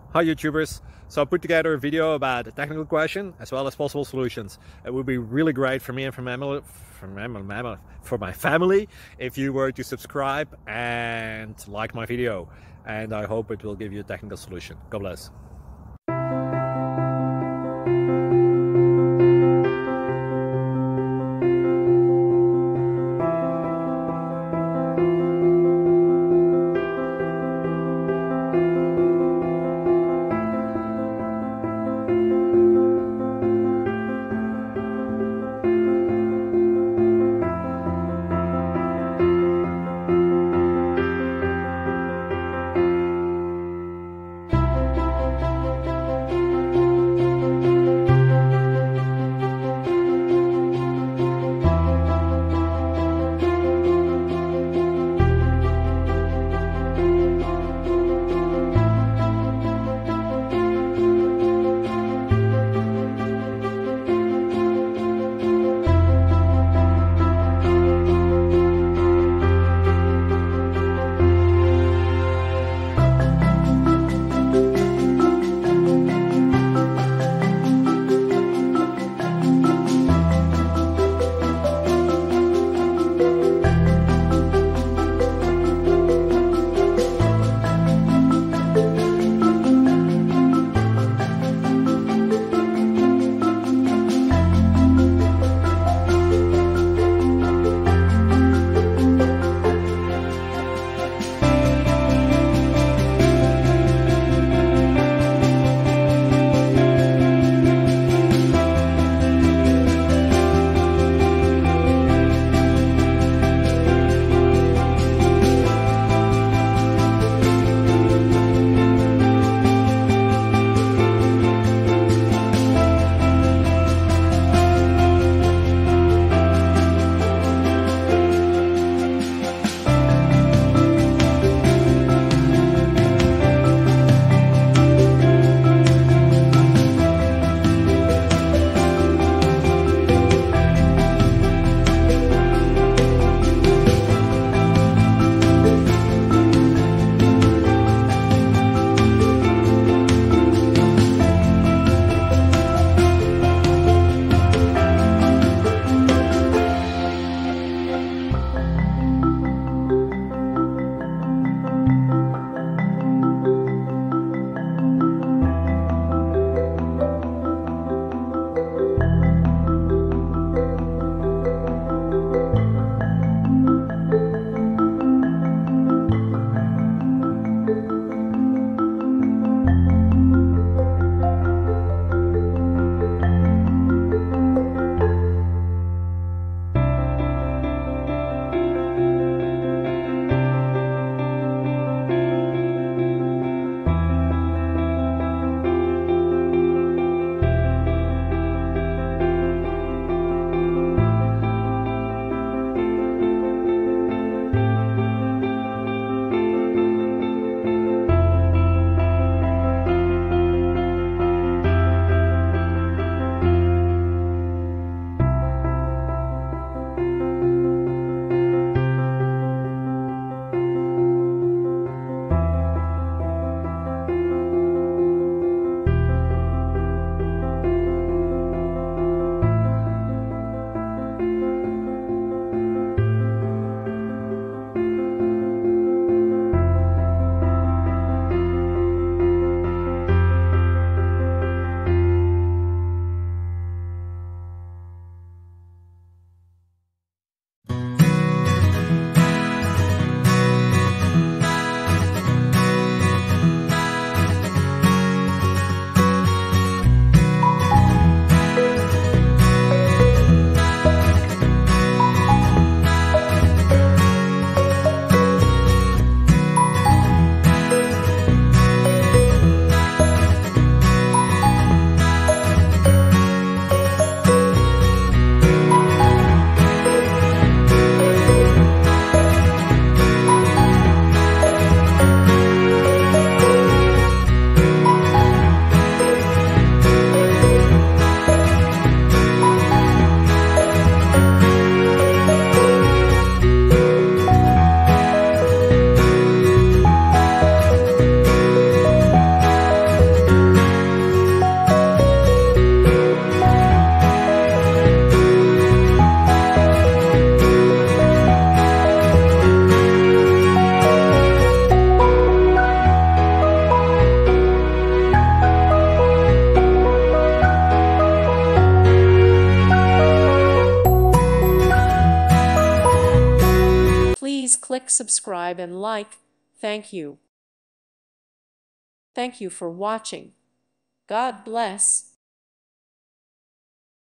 Hi YouTubers. So I put together a video about a technical question as well as possible solutions. It would be really great for me and for my family if you were to subscribe and like my video, and I hope it will give you a technical solution. God bless. Please click subscribe and like. Thank you. Thank you for watching. God bless.